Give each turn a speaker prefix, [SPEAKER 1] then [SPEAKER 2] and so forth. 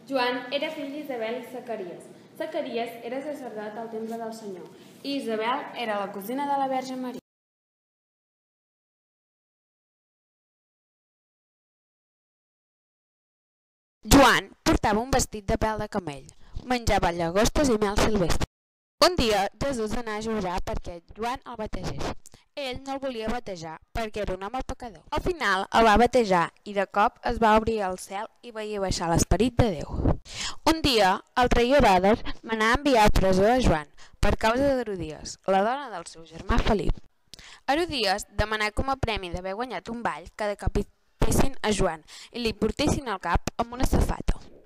[SPEAKER 1] Joan era fill d'Isabel i Zacaries. Zacaries era sacerdot al temple del Senyor i Isabel era la cosina de la Verge Maria.
[SPEAKER 2] Joan portava un vestit de pèl de camell, menjava llagostes i mel silvestre. Un dia Jesús anà a jurar perquè Joan el bategés. Ell no el volia batejar perquè era un home pecador. Al final el va batejar i de cop es va obrir el cel i veié baixar l'esperit de Déu. Un dia el rei Herodes manà enviar a presó a Joan per causa d'Herodies, la dona del seu germà Felip. Herodies demanà com a premi d'haver guanyat un ball que decapitessin a Joan i li portessin al cap amb una safata.